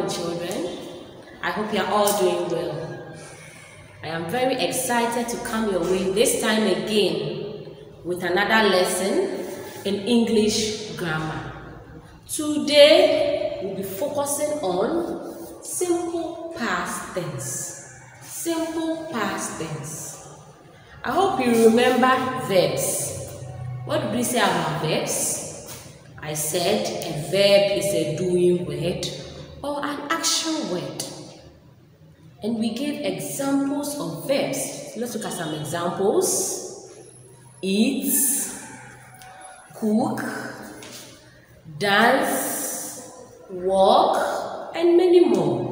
morning, children. I hope you are all doing well. I am very excited to come your way this time again with another lesson in English grammar. Today, we'll be focusing on simple past tense. Simple past tense. I hope you remember verbs. What did we say about verbs? I said a verb is a doing word or an action word. And we gave examples of verbs. Let's look at some examples. Eat, cook, dance, walk, and many more.